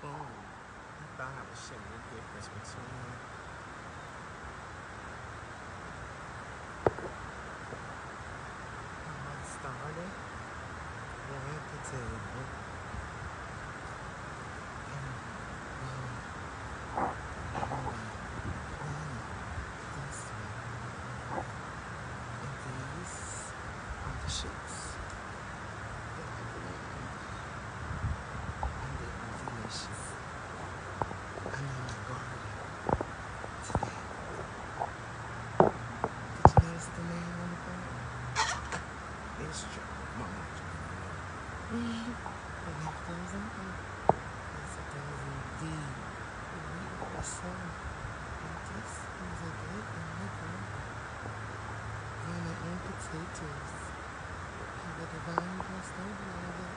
phone. I thought I was showing the difference between how I started at the table and how I planted this way. And these are the shoots that I planted, and they are delicious. I'm in my garden today. Did you notice the name on the front? It's true. Mama the life goes on. Yes, it does indeed. We so. And this is a day in the garden. Anna and potatoes. Have a divine blessed overload.